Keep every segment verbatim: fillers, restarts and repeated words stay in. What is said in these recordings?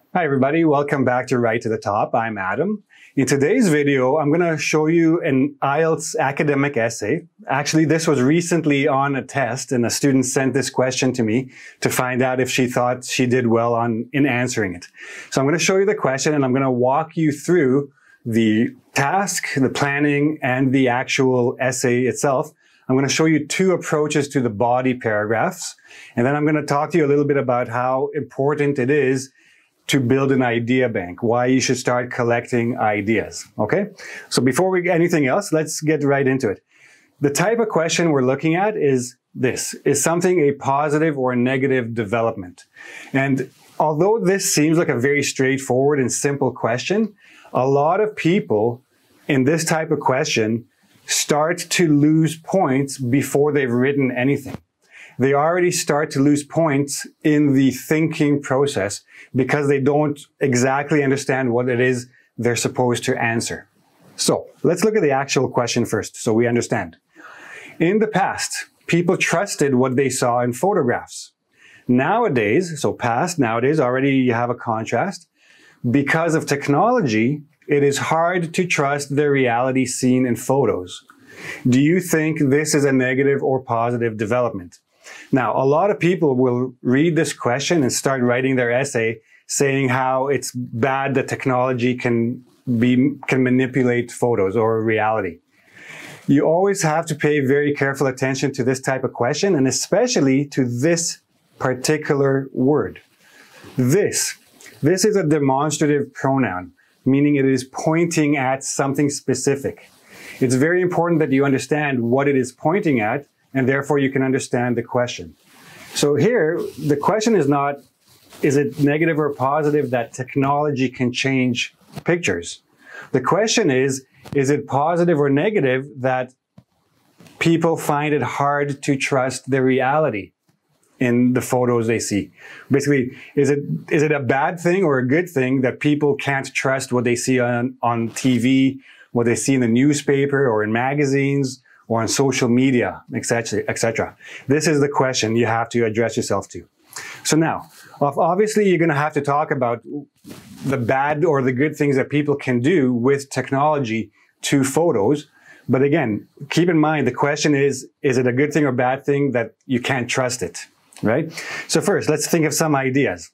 Hi everybody, welcome back to Right to the Top. I'm Adam. In today's video, I'm going to show you an I E L T S academic essay. Actually, this was recently on a test and a student sent this question to me to find out if she thought she did well on in answering it. So I'm going to show you the question and I'm going to walk you through the task, the planning, and the actual essay itself. I'm going to show you two approaches to the body paragraphs, and then I'm going to talk to you a little bit about how important it is to build an idea bank, why you should start collecting ideas, okay? So before we get anything else, let's get right into it. The type of question we're looking at is this. Is something a positive or a negative development? And although this seems like a very straightforward and simple question, a lot of people in this type of question start to lose points before they've written anything. They already start to lose points in the thinking process because they don't exactly understand what it is they're supposed to answer. So let's look at the actual question first so we understand. In the past, people trusted what they saw in photographs. Nowadays, so past, nowadays, already you have a contrast. Because of technology, it is hard to trust the reality seen in photos. Do you think this is a negative or positive development? Now, a lot of people will read this question and start writing their essay saying how it's bad that technology can be, can manipulate photos or reality. You always have to pay very careful attention to this type of question, and especially to this particular word. This. This is a demonstrative pronoun, meaning it is pointing at something specific. It's very important that you understand what it is pointing at, and therefore you can understand the question. So here, the question is not, is it negative or positive that technology can change pictures? The question is, is it positive or negative that people find it hard to trust the reality in the photos they see? Basically, is it, is it a bad thing or a good thing that people can't trust what they see on, on T V, what they see in the newspaper or in magazines, or on social media, et cetera, et cetera. This is the question you have to address yourself to. So now, obviously, you're going to have to talk about the bad or the good things that people can do with technology to photos. But again, keep in mind, the question is, is it a good thing or bad thing that you can't trust it, right? So first, let's think of some ideas.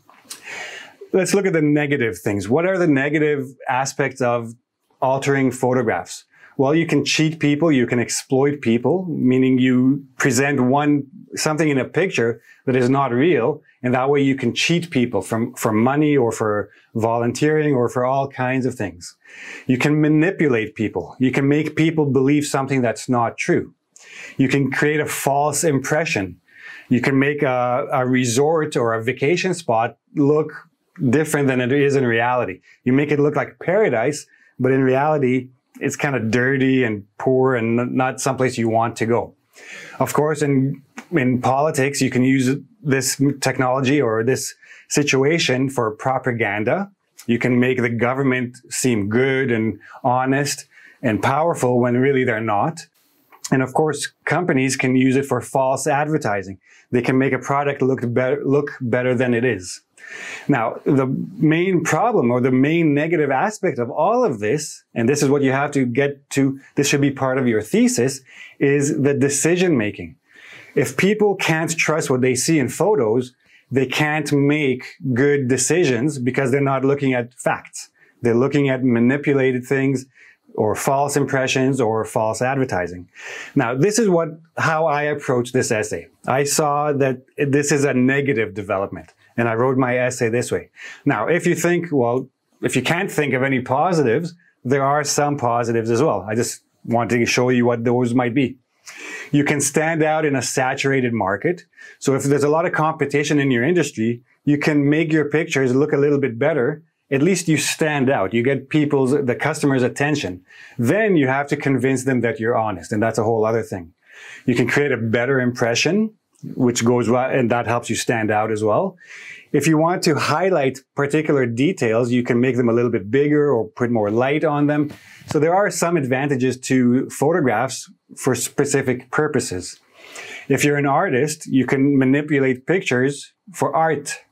Let's look at the negative things. What are the negative aspects of altering photographs? Well, you can cheat people, you can exploit people, meaning you present one, something in a picture that is not real, and that way you can cheat people from, for money or for volunteering or for all kinds of things. You can manipulate people. You can make people believe something that's not true. You can create a false impression. You can make a, a resort or a vacation spot look different than it is in reality. You make it look like paradise, but in reality, it's kind of dirty and poor and not someplace you want to go. Of course, in, in politics, you can use this technology or this situation for propaganda. You can make the government seem good and honest and powerful when really they're not. And of course, companies can use it for false advertising. They can make a product look better, look better than it is. Now, the main problem or the main negative aspect of all of this, and this is what you have to get to, this should be part of your thesis, is the decision making. If people can't trust what they see in photos, they can't make good decisions because they're not looking at facts. They're looking at manipulated things or false impressions or false advertising. Now, this is what, how I approach this essay. I saw that this is a negative development. And I wrote my essay this way. Now, if you think, well, if you can't think of any positives, there are some positives as well. I just wanted to show you what those might be. You can stand out in a saturated market. So if there's a lot of competition in your industry, you can make your pictures look a little bit better. At least you stand out. You get people's, the customer's attention. Then you have to convince them that you're honest. And that's a whole other thing. You can create a better impression, which goes well, and that helps you stand out as well. If you want to highlight particular details, you can make them a little bit bigger or put more light on them. So there are some advantages to photographs for specific purposes. If you're an artist, you can manipulate pictures for art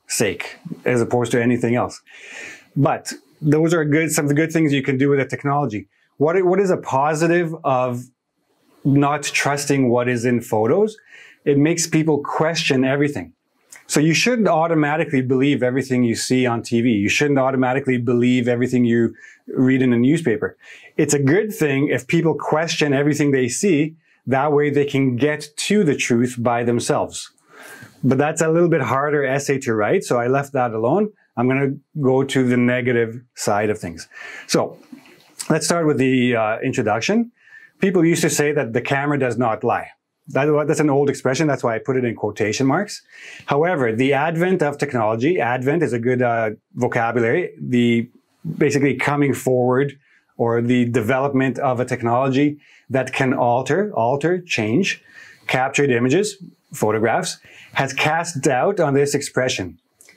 sake as opposed to anything else. But those are good, some of the good things you can do with the technology. What, what is a positive of not trusting what is in photos? It makes people question everything. So you shouldn't automatically believe everything you see on T V. You shouldn't automatically believe everything you read in a newspaper. It's a good thing if people question everything they see. That way they can get to the truth by themselves. But that's a little bit harder essay to write, so I left that alone. I'm going to go to the negative side of things. So let's start with the uh, introduction. People used to say that the camera does not lie. That, that's an old expression. That's why I put it in quotation marks. However, the advent of technology, advent is a good uh, vocabulary, the basically coming forward or the development of a technology that can alter, alter, change, captured images, photographs, has cast doubt on this expression.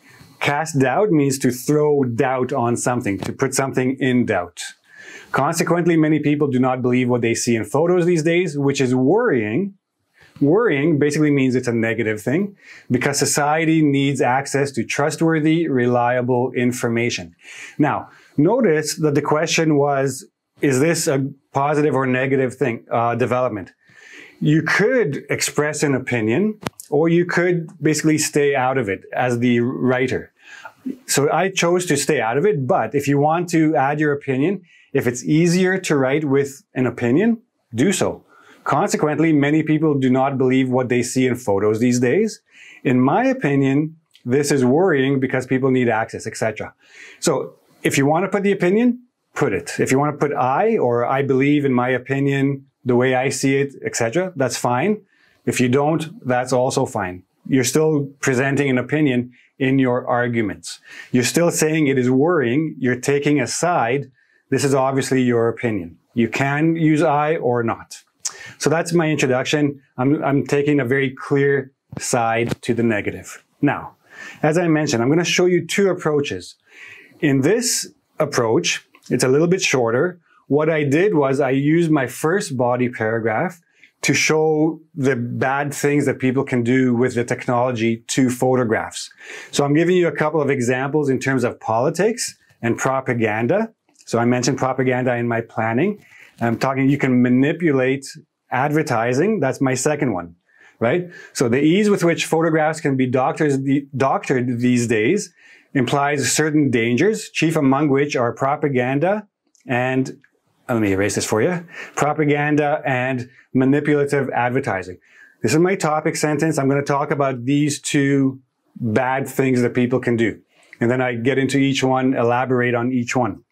Cast doubt means to throw doubt on something, to put something in doubt. Consequently, many people do not believe what they see in photos these days, which is worrying. Worrying basically means it's a negative thing because society needs access to trustworthy, reliable information. Now, notice that the question was, is this a positive or negative thing, uh, development? You could express an opinion or you could basically stay out of it as the writer. So I chose to stay out of it, but if you want to add your opinion, if it's easier to write with an opinion, do so. Consequently, many people do not believe what they see in photos these days. In my opinion, this is worrying because people need access, et cetera. So if you want to put the opinion, put it. If you want to put I or I believe in my opinion, the way I see it, et cetera, that's fine. If you don't, that's also fine. You're still presenting an opinion in your arguments. You're still saying it is worrying. You're taking a side. This is obviously your opinion. You can use I or not. So that's my introduction. I'm, I'm taking a very clear side to the negative. Now, as I mentioned, I'm going to show you two approaches. In this approach, it's a little bit shorter. What I did was I used my first body paragraph to show the bad things that people can do with the technology to photographs. So I'm giving you a couple of examples in terms of politics and propaganda. So I mentioned propaganda in my planning. I'm talking, you can manipulate advertising. That's my second one, right? So the ease with which photographs can be doctors, doctored these days implies certain dangers, chief among which are propaganda and, let me erase this for you, propaganda and manipulative advertising. This is my topic sentence. I'm going to talk about these two bad things that people can do. And then I get into each one, elaborate on each one.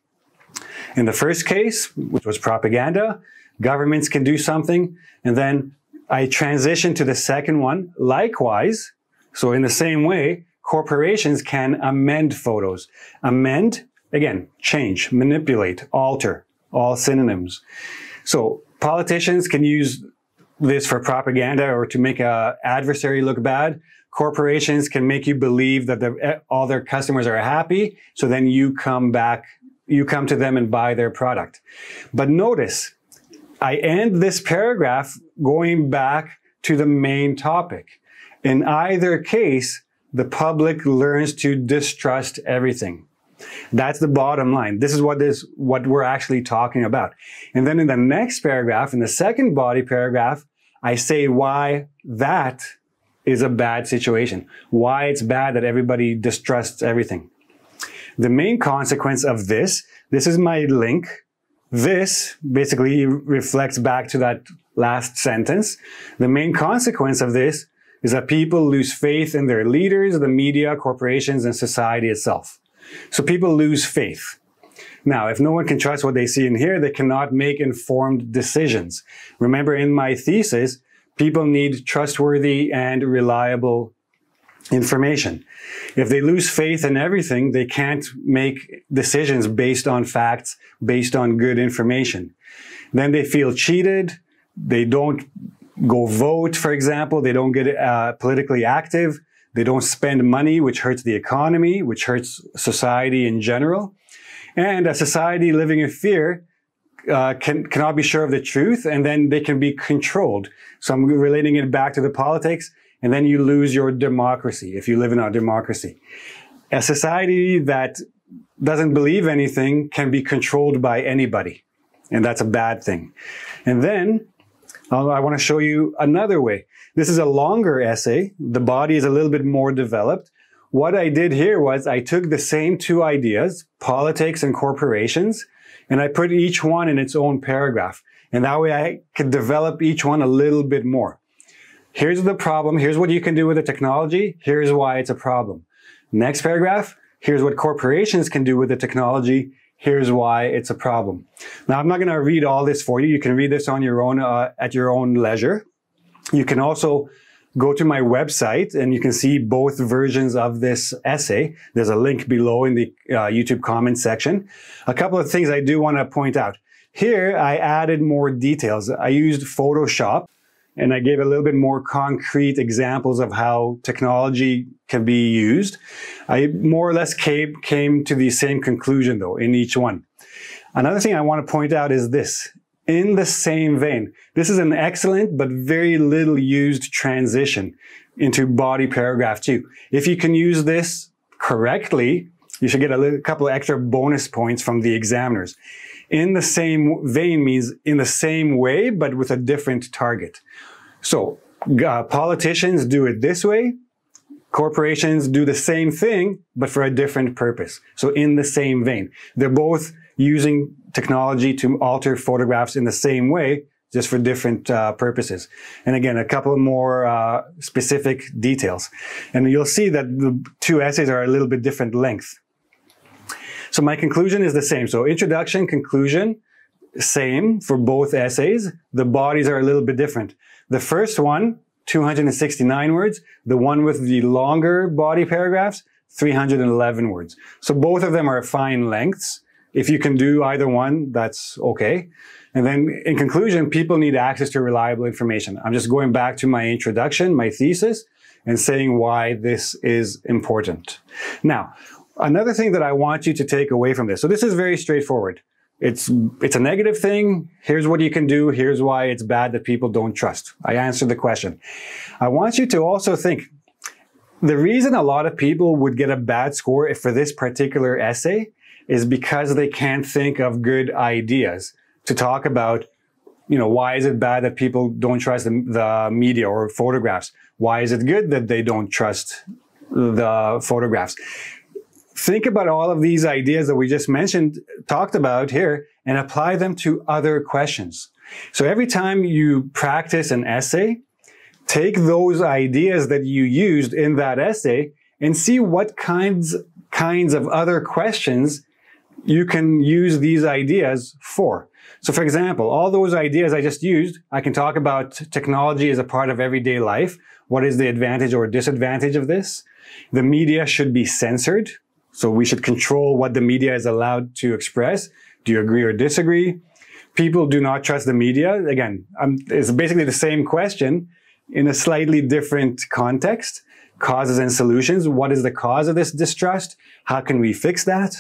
In the first case, which was propaganda, governments can do something. And then I transition to the second one. Likewise, so in the same way, corporations can amend photos. Amend, again, change, manipulate, alter, all synonyms. So politicians can use this for propaganda or to make an adversary look bad. Corporations can make you believe that the, all their customers are happy. So then you come back, you come to them and buy their product. But notice, I end this paragraph going back to the main topic. In either case, the public learns to distrust everything. That's the bottom line. This is what this, what we're actually talking about. And then in the next paragraph, in the second body paragraph, I say why that is a bad situation. Why it's bad that everybody distrusts everything. The main consequence of this, this is my link. This basically reflects back to that last sentence. The main consequence of this is that people lose faith in their leaders, the media, corporations, and society itself. So people lose faith. Now, if no one can trust what they see and hear, they cannot make informed decisions. Remember, in my thesis, people need trustworthy and reliable information. If they lose faith in everything, they can't make decisions based on facts, based on good information. Then they feel cheated. They don't go vote, for example. They don't get uh, politically active. They don't spend money, which hurts the economy, which hurts society in general. And a society living in fear uh, can, cannot be sure of the truth, and then they can be controlled. So I'm relating it back to the politics. and then you lose your democracy if you live in a democracy. A society that doesn't believe anything can be controlled by anybody, and that's a bad thing. And then uh, I want to show you another way. This is a longer essay. The body is a little bit more developed. What I did here was I took the same two ideas, politics and corporations, and I put each one in its own paragraph. And that way I could develop each one a little bit more. Here's the problem. Here's what you can do with the technology. Here's why it's a problem. Next paragraph. Here's what corporations can do with the technology. Here's why it's a problem. Now, I'm not going to read all this for you. You can read this on your own, uh, at your own leisure. You can also go to my website and you can see both versions of this essay. There's a link below in the uh, YouTube comments section. A couple of things I do want to point out. Here, I added more details. I used Photoshop and I gave a little bit more concrete examples of how technology can be used. I more or less came, came to the same conclusion though in each one. Another thing I want to point out is this. In the same vein, this is an excellent but very little used transition into body paragraph two. If you can use this correctly, you should get a little, couple of extra bonus points from the examiners. In the same vein means in the same way, but with a different target. So uh, politicians do it this way. Corporations do the same thing, but for a different purpose. So in the same vein, they're both using technology to alter photographs in the same way, just for different uh, purposes. And again, a couple more uh, specific details. And you'll see that the two essays are a little bit different length. So my conclusion is the same. So introduction, conclusion, same for both essays. The bodies are a little bit different. The first one, two hundred sixty-nine words. The one with the longer body paragraphs, three hundred eleven words. So both of them are fine lengths. If you can do either one, that's okay. And then in conclusion, people need access to reliable information. I'm just going back to my introduction, my thesis, and saying why this is important. Now, another thing that I want you to take away from this. So this is very straightforward. It's, it's a negative thing. Here's what you can do. Here's why it's bad that people don't trust. I answered the question. I want you to also think, the reason a lot of people would get a bad score for this particular essay is because they can't think of good ideas to talk about, you know, why is it bad that people don't trust the, the media or photographs? Why is it good that they don't trust the photographs? Think about all of these ideas that we just mentioned, talked about here, and apply them to other questions. So every time you practice an essay, take those ideas that you used in that essay and see what kinds, kinds of other questions you can use these ideas for. So for example, all those ideas I just used, I can talk about technology as a part of everyday life. What is the advantage or disadvantage of this? The media should be censored. So we should control what the media is allowed to express. Do you agree or disagree? People do not trust the media. Again, um, it's basically the same question in a slightly different context. Causes and solutions. What is the cause of this distrust? How can we fix that?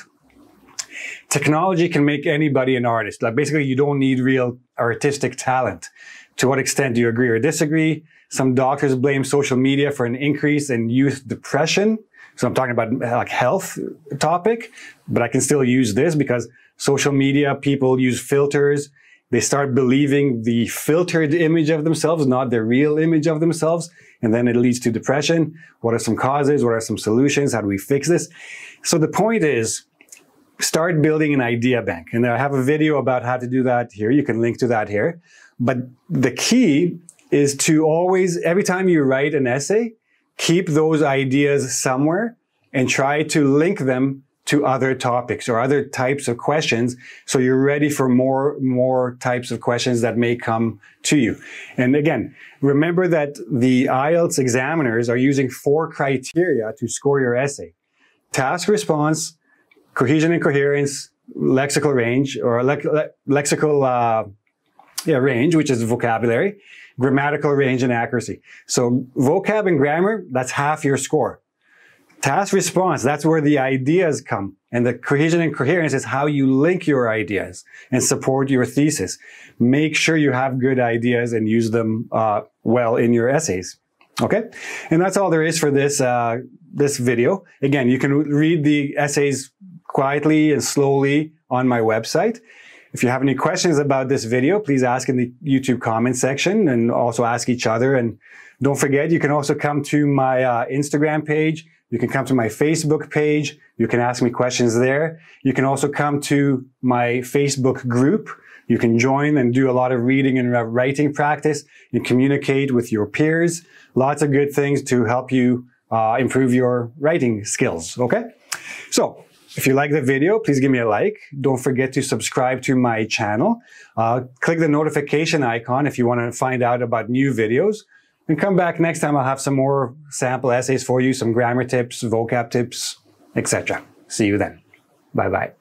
Technology can make anybody an artist. Like basically, you don't need real artistic talent. To what extent do you agree or disagree? Some doctors blame social media for an increase in youth depression. So I'm talking about like health topic, but I can still use this because social media, people use filters. They start believing the filtered image of themselves, not the real image of themselves. And then it leads to depression. What are some causes? What are some solutions? How do we fix this? So the point is, start building an idea bank. And I have a video about how to do that here. You can link to that here. But the key is to always, every time you write an essay, keep those ideas somewhere and try to link them to other topics or other types of questions. So you're ready for more, more types of questions that may come to you. And again, remember that the I E L T S examiners are using four criteria to score your essay. Task response, cohesion and coherence, lexical range, or le le lexical uh, yeah, range, which is vocabulary, grammatical range, and accuracy. So vocab and grammar, that's half your score. Task response, that's where the ideas come. And the cohesion and coherence is how you link your ideas and support your thesis. Make sure you have good ideas and use them uh, well in your essays. Okay, and that's all there is for this uh, this video. Again, you can read the essays quietly and slowly on my website. If you have any questions about this video, please ask in the YouTube comment section, and also ask each other. And don't forget, you can also come to my uh, Instagram page. You can come to my Facebook page. You can ask me questions there. You can also come to my Facebook group. You can join and do a lot of reading and writing practice and communicate with your peers. Lots of good things to help you uh, improve your writing skills, okay? So, if you like the video, please give me a like. Don't forget to subscribe to my channel. Uh, click the notification icon if you want to find out about new videos. And come back next time. I'll have some more sample essays for you, some grammar tips, vocab tips, et cetera. See you then. Bye-bye.